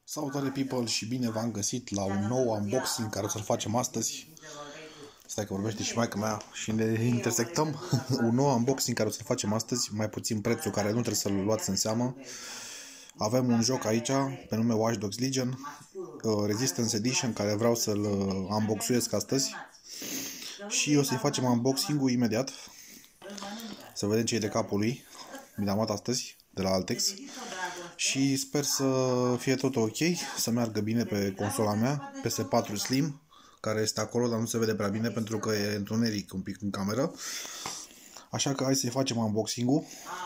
Salutare people și bine v-am găsit la un nou unboxing care o să-l facem astăzi. Stai că vorbește și maica mea și ne intersectăm. Un nou unboxing care o să-l facem astăzi, mai puțin prețul care nu trebuie să-l luați în seamă. Avem un joc aici pe nume Watch Dogs Legion, Resistance Edition, care vreau să-l unboxuiesc astăzi. Și o să-i facem unboxing-ul imediat. Să vedem ce e de capul lui. Mi l-am luat astăzi de la Altex. Și sper să fie tot ok, să meargă bine pe consola mea, PS4 Slim, care este acolo, dar nu se vede prea bine pentru că e întuneric un pic în cameră. Așa că hai să-i facem unboxing-ul.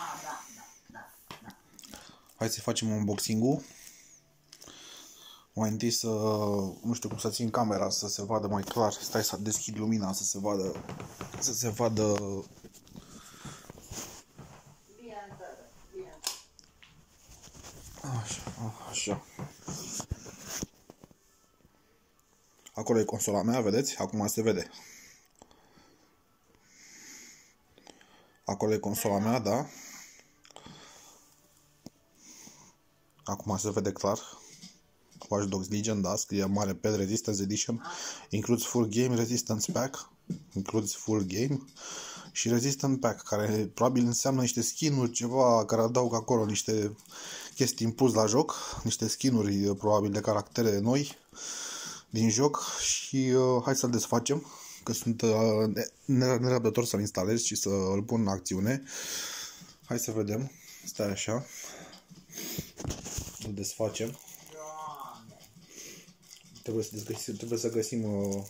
Hai să-i facem unboxing-ul. Mai întâi să, nu știu cum să țin camera să se vadă mai clar. Stai să deschid lumina să se vadă Așa. Acolo e consola mea, vedeți? Acum se vede. Acolo e consola mea, da. Acum se vede clar. Watch Dogs Legion, da, scrie mare pe Resistance Edition. Includes full game Resistance Pack. Includes full game. Și Resistance Pack, care probabil înseamnă niște skin-uri, ceva care adaugă acolo niște chestii în plus la joc, niște skin-uri probabil de caractere noi din joc și hai să-l desfacem, că sunt nerăbdător să-l instalez și să-l pun în acțiune. Hai să vedem, stai așa, îl desfacem. Trebuie să găsim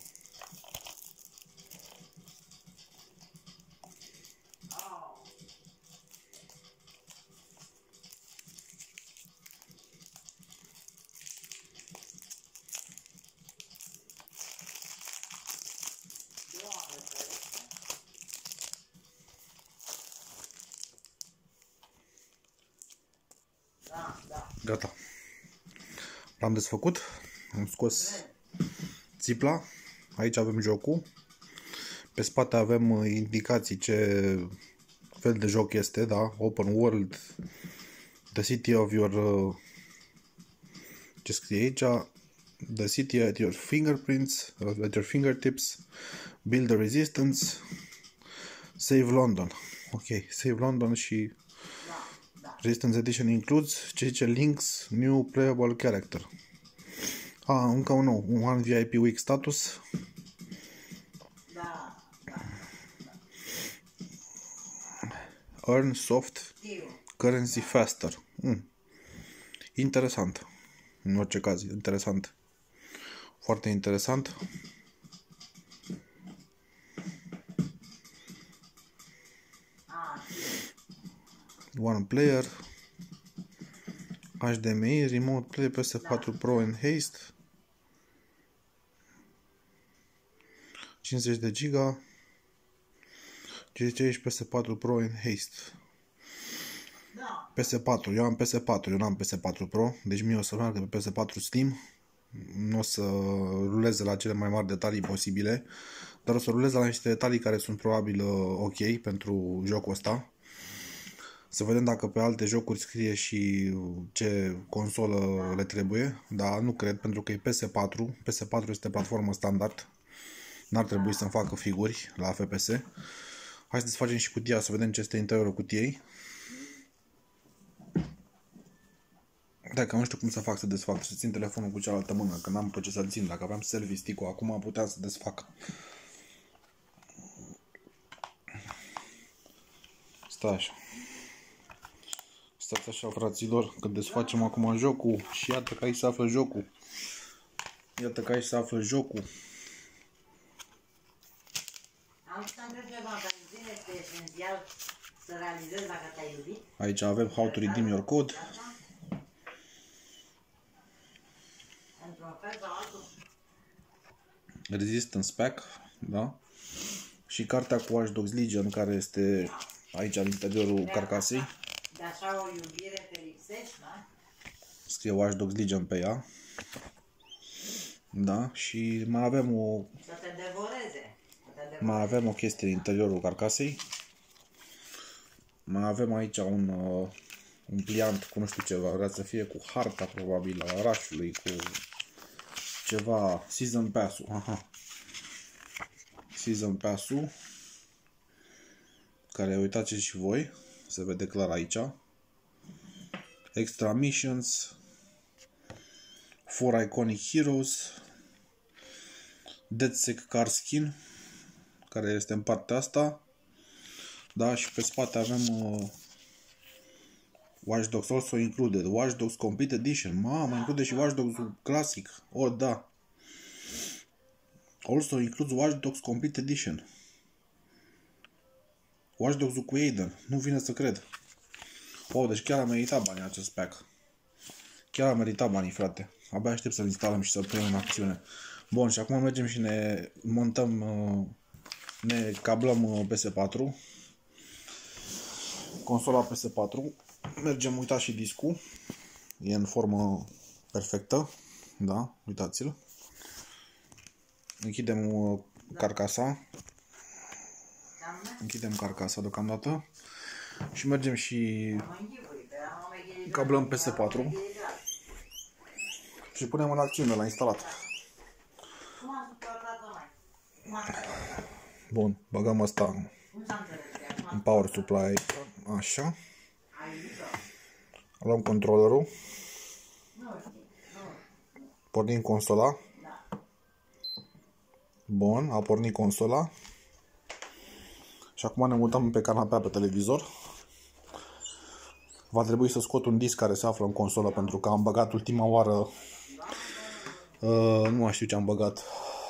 Gata. L-am desfăcut. Am scos țipla. Aici avem jocul. Pe spate avem indicații ce fel de joc este, da? Open World, The City of your... ce scrie aici? The City at your fingerprints, at your fingertips. Build the Resistance. Save London. Ok, Save London și Resistance Edition includes ce zice links, new playable character. Încă un nou, un VIP week status. Earn soft currency faster. Interesant. În orice caz, interesant. Foarte interesant. One player, HDMI, Remote Play, PS4 Pro Enhanced, 50 de giga, aici PS4 Pro Enhanced. PS4, eu am PS4, eu n-am PS4 Pro, deci mie o să meargă pe PS4 Slim, nu o să ruleze la cele mai mari detalii posibile, dar o să ruleze la niște detalii care sunt probabil ok pentru jocul ăsta. Să vedem dacă pe alte jocuri scrie și ce consolă le trebuie, dar nu cred, pentru că e PS4. PS4 este platformă standard. N-ar trebui să-mi facă figuri la FPS. Hai să desfacem și cutia să vedem ce este interiorul cutiei. Dacă nu știu cum să fac să desfac, să țin telefonul cu cealaltă mână, că n-am pe ce să-l țin. Dacă aveam selfie stick-ul, acum puteam să desfac. Stai așa. Stați așa, fraților, că desfacem acum jocul și iată că aici se află jocul. Iată că aici se află jocul. Aici avem How to redeem your code. Resistance Pack, da? Și cartea cu Watch Dogs Legion, care este aici în interiorul carcasei. De așa o iubire te lipsești, da? Scrie Watch Dogs Legion pe ea. Da, și mai avem o... Să te devoreze. Mai avem o chestie în interiorul carcasei. Mai avem aici un un pliant cu nu știu ceva, vrea să fie cu harta probabil a orașului, cu ceva, Season Pass-ul, aha. Season Pass-ul, care uitați și voi, se vede clar aici. Extra Missions, 4 Iconic Heroes, DedSec Car Skin, care este în partea asta. Da, și pe spate avem Watch Dogs also included, Watch Dogs Complete Edition. Mamă, include și Watch Dogs clasic. Oh, da. Also includes Watch Dogs Complete Edition. Watch Dogs cu Aiden. Nu vine să cred. Oh, deci chiar a meritat banii acest pack. Chiar a meritat banii, frate. Abia aștept să-l instalăm și să-l punem în acțiune. Bun, și acum mergem și ne montăm, ne cablăm PS4. Consola PS4. Mergem, uitați și discul. E în formă perfectă. Da, uitați-l. Închidem carcasa. Închidem carcasa deocamdată. Și mergem și cablăm PS4. Și punem în acțiune la instalat. Bun, băgăm asta în power supply. Așa. Luăm controllerul. Pornim consola. Bun, a pornit consola. Și acum ne mutăm pe canapea pe televizor. Va trebui să scot un disc care se află în consolă pentru că am băgat ultima oară. Nu mai știu ce am băgat.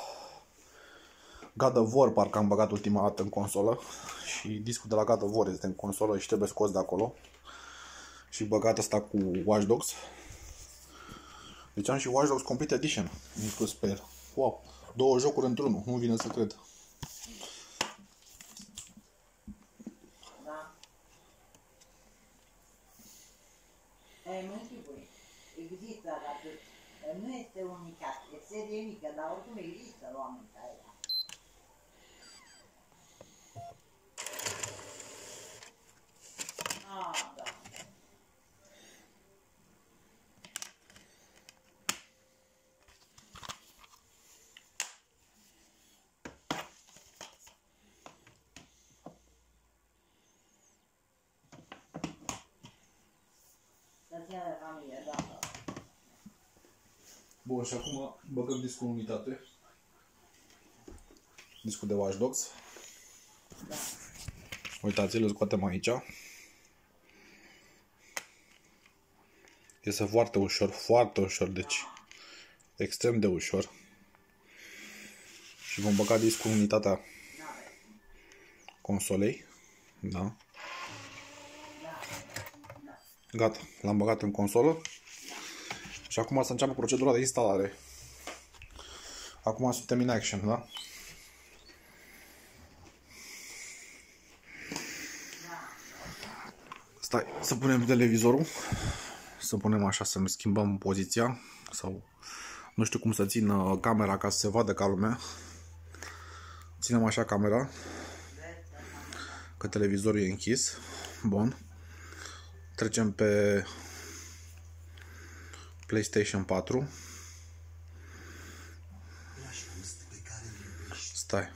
God of War parcă am băgat ultima dată în consolă. Și discul de la God of War este în consolă și trebuie scos de acolo. Și băgat asta cu Watch Dogs. Deci am și Watch Dogs Complete Edition inclus pe el. Wow, 2 jocuri într-unul, nu vine să cred. Da. Mă închipui. Există, dar nu este unicat. E serie mică, dar oricum există oameni care... Da. Bun, și acum băgăm discul în unitate. Discul de Watch Dogs. Da. Uitați-l, îl scoatem aici. Este foarte ușor, deci extrem de ușor. Și vom băga discul în unitatea consolei. Da. Gata, l-am băgat în consolă. Și acum să înceapă procedura de instalare. Acum suntem in action, da? Stai, să punem televizorul. Să punem așa, să ne schimbăm poziția. Sau nu știu cum să țin camera ca să se vadă ca lumea. Ținem așa camera. Că televizorul e închis. Bun. Trecem pe PlayStation 4. Stai.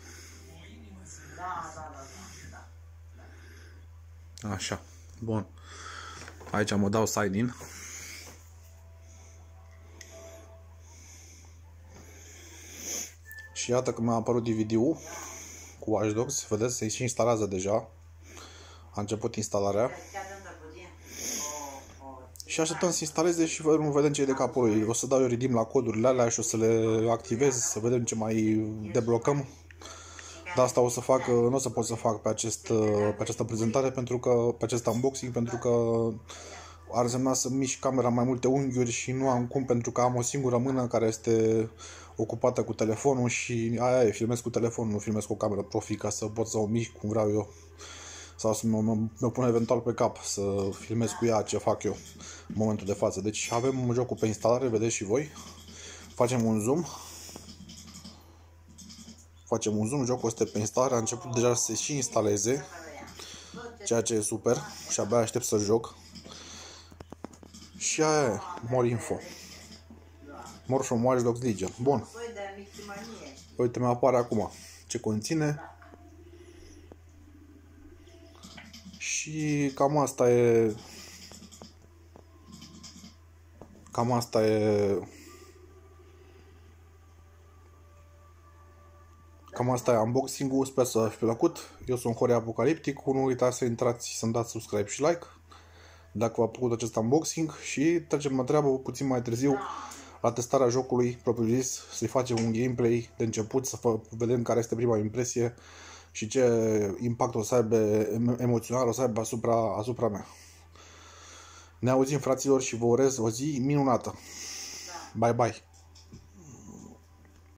Așa. Bun. Aici mă dau sign in. Și iată că mi-a apărut DVD-ul cu Watch Dogs. Vedeți, se și instalează deja. A început instalarea. Și așteptăm să instaleze și vedem ce e de capul lui. O să dau eu redeem la codurile alea și o să le activez, să vedem ce mai deblocăm. Dar asta o să fac, nu o să pot să fac pe această prezentare, pentru că pe acest unboxing, pentru că ar însemna să mișc camera mai multe unghiuri și nu am cum, pentru că am o singură mână care este ocupată cu telefonul și aia e, filmez cu telefonul, nu filmez cu o cameră profi ca să pot să o mișc cum vreau eu. Sau să mă pun eventual pe cap să filmez cu ea ce fac eu în momentul de față. Deci avem jocul pe instalare, vedeți și voi. Facem un zoom. Jocul este pe instalare, a început deja să se și instaleze, ceea ce e super și abia aștept să joc. Și aia e, more info. More from Watch Dogs Legion. Bun. Uite, mi-apare acum ce conține. Și cam asta e. Cam asta e unboxing-ul, sper să v-a plăcut. Eu sunt Horia Apocaliptic, nu uitați să intrați să-mi dați subscribe și like dacă v-a plăcut acest unboxing și trecem la treabă puțin mai târziu la testarea jocului propriu-zis, să-i facem un gameplay de început, să vedem care este prima impresie și ce impact o să aibă emoțional o să aibă asupra mea. Ne auzim, fraților, și vă urez o zi minunată. Bye bye!